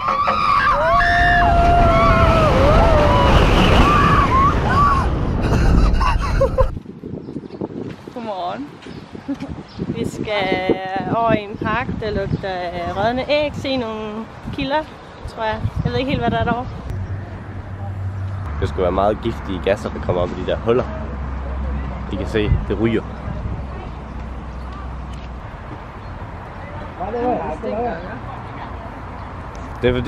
Godmorgen. Vi skal over i en park, der lugter rådne æg, se nogle kilder, tror jeg. Jeg ved ikke helt, hvad der er derovre. Det skulle være meget giftige gasser, der kommer op i de der huller. I kan se, det ryger. Det er fordi...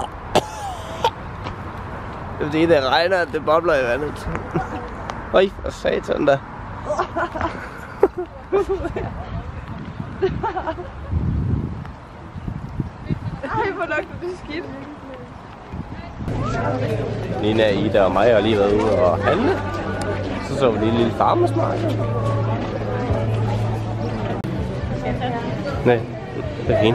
Det er fordi, det regner, at det bobler i vandet. Øj, for satan da. Ej, hvor lugter det skidt. Nina, Ida og mig har lige været ude og handle. Så vi lige en lille farmersmarked. Nej, det er fint.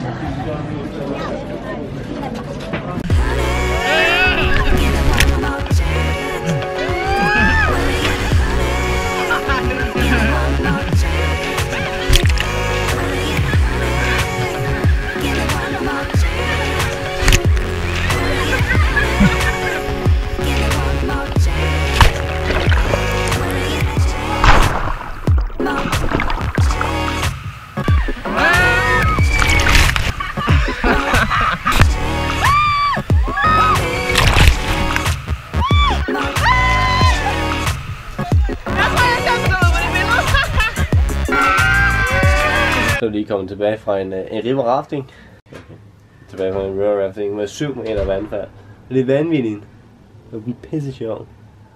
Så er lige kommet tilbage fra en river rafting. Okay. Tilbage fra en river rafting med 7 meter vandfald. Det er vanvittigt. Det bliver pisse sjovt.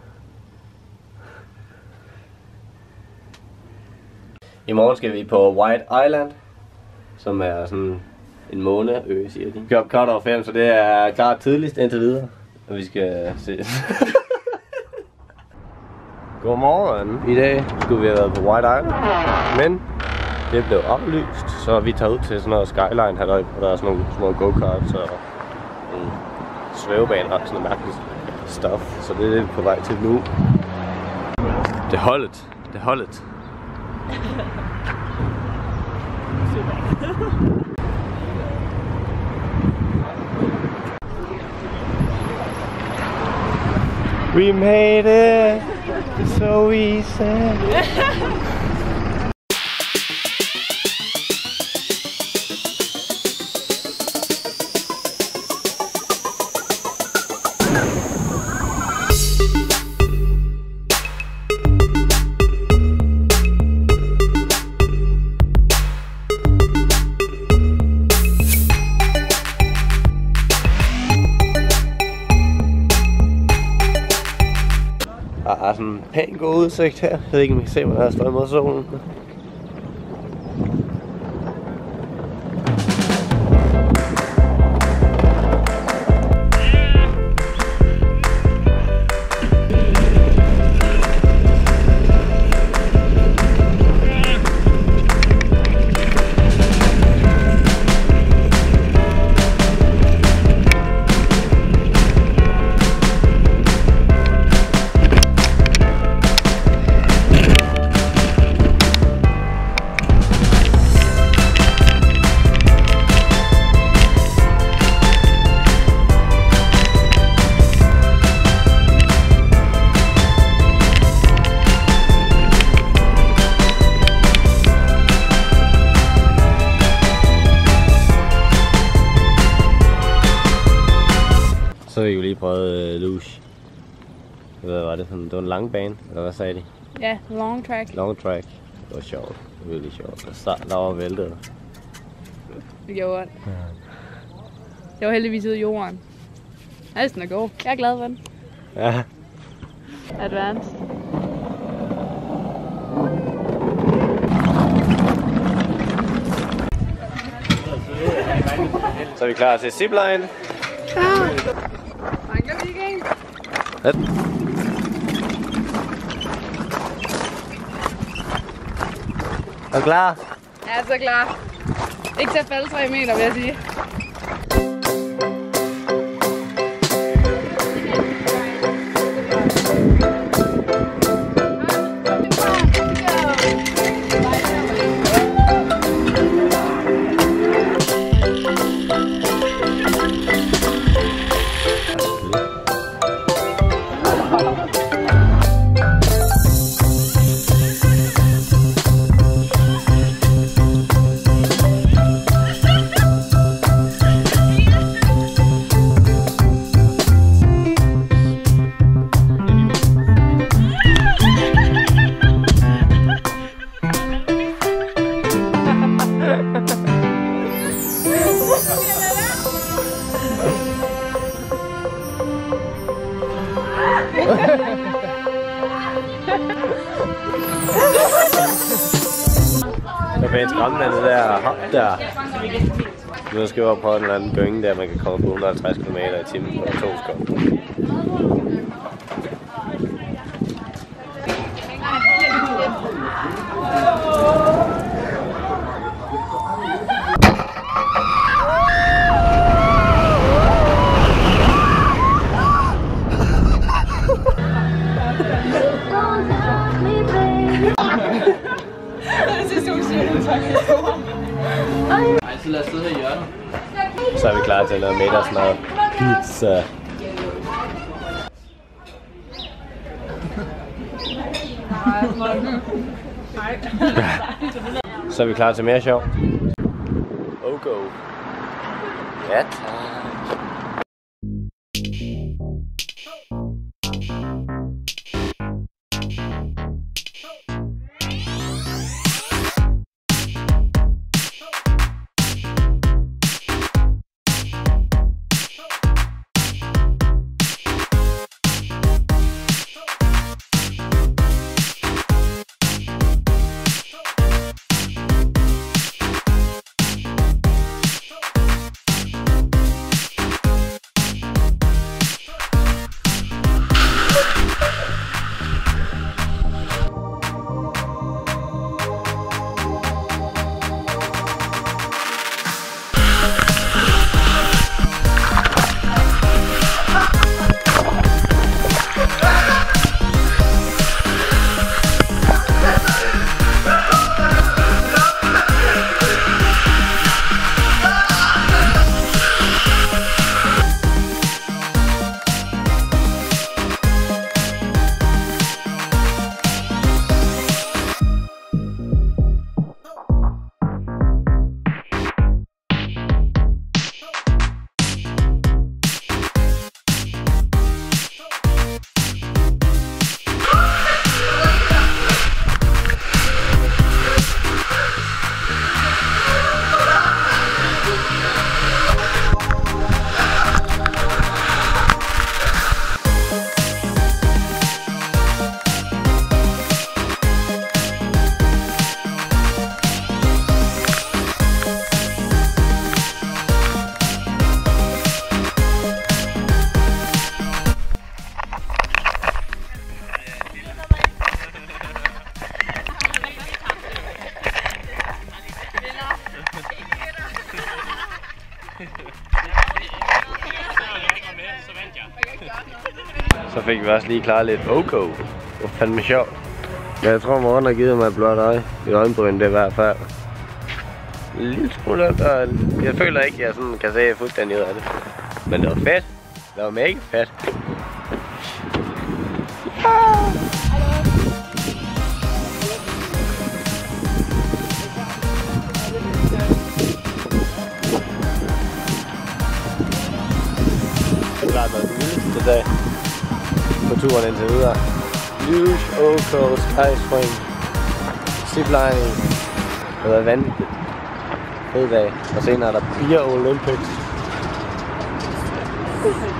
I morgen skal vi på White Island, som er sådan en måneø, siger de. Vi kører cut over 5, så det er klart tidligst indtil videre. Og vi skal se. Godmorgen. I dag skulle vi have været på White Island, men det blev oplyst, så vi tager ud til sådan noget skyline her, hvor der er sådan nogle små go-karts og en svævebane og sådan noget mærkeligt stuff. Så det er det på vej til nu. Det holdet. Det holdet. We made it so easy. Der er sådan en pæn god udsigt her. Jeg ved ikke, om I kan se, hvor jeg står imod solen. Så har vi jo lige prøvet luge. Hvad var det sådan? Det var en lang bane, eller hvad sagde de? Ja, long track. Long track. Det var sjovt. Det var virkelig sjovt. Der var væltet. Det gjorde ondt. Jeg var heldigvis ude i jorden. Næsten er god. Jeg er glad for den. Ja. Advanced. Så er vi klar til zipline. Mangler vi ikke en? Ja. Er du klar? Jeg er så klar. Ikke til at falde 3 meter, vil jeg sige. skræmmende det der hop der. Nu skal vi over på en eller anden gynge der, man kan komme på 150 km/t og 2 skub. Så lad os sidde her i hjørnet. Så er vi klar til noget middagsmad. Pizza. Så er vi klar til mere sjov. Go. Ja, tak. Så fik vi også lige klaret lidt Oko. Det var fandme sjovt. Men jeg tror, morgen har givet mig et blåt øje. I øjenbryn, det er i hvert fald. En lille smule og jeg føler ikke, at jeg sådan kan se fuldstændig ud af det. Men det var fedt. Det var mega fedt. Det var den vildeste dag på turen indtil videre. Luge, Oko, skyswing, ziplining. Det var vanvittigt. Fed dag. Og senere er der 4 Olympics.